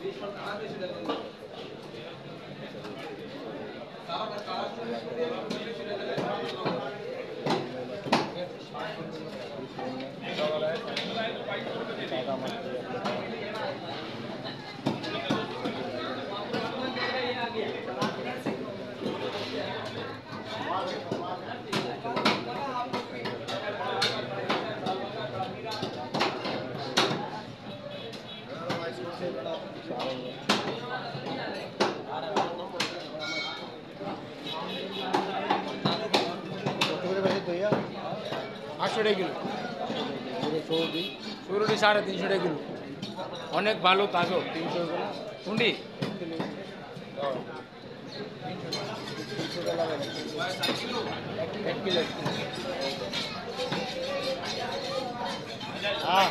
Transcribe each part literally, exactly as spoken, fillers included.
আটশো টাকা কিলো শুরুটি সাড়ে তিনশো টাকা কিলো অনেক ভালো তাজা তিনশো কুন্ডি এক কিলো हाँ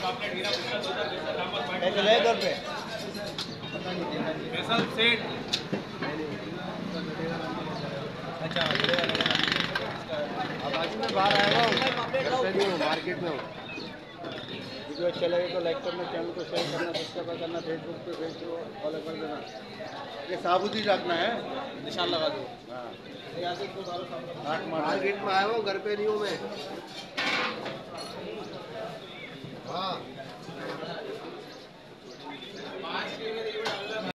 ले घर पे स्पेशल सेट अच्छा अब आज मैं बाहर आया हूँ मार्केट में हूँ वीडियो अच्छा लगे तो लाइक करना चैनल को शेयर करना सब्सक्राइब करना फेसबुक पे फेसबुक फॉलो कर देना ये साबुत ही रखना है निशान लगा दो हाँ मार्केट में आया हूँ घर पे नहीं हूँ मैं हाँ